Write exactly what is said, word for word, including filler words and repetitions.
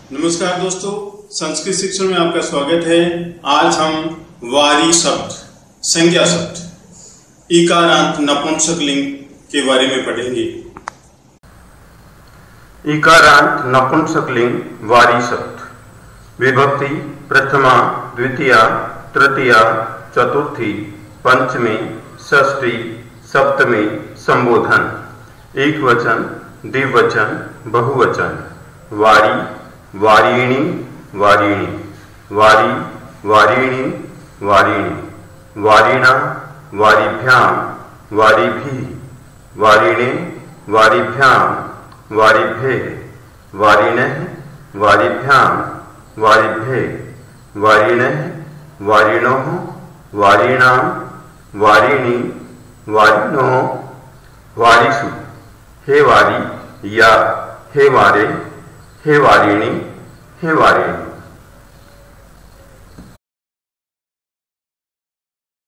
नमस्कार दोस्तों, संस्कृत शिक्षण में आपका स्वागत है। आज हम वारी शब्द, संज्ञा शब्द, इकारांत नपुंसकलिंग के बारे में पढ़ेंगे। इकारांत नपुंसकलिंग वारी शब्द। विभक्ति प्रथमा, द्वितीया, तृतीया, चतुर्थी, पंचमी, षष्ठी, सप्तमी, संबोधन। एक वचन, द्विवचन, बहुवचन। वारी, वारिणी, वारिणी, वारी, वारिणी, वारिणी, वारिणा, वारिभ्याम, वारिभिः, वारिणे, वारिभ्याम, वारिभ्ये, वारिणः, वारिभ्याम, वारिभ्ये, वारिणः, वारिणोः, वारिणां, वारिणी, वारिणोः, वारिषु। हे वारी या हे वारे, हे वारिणी, हे वारिणी।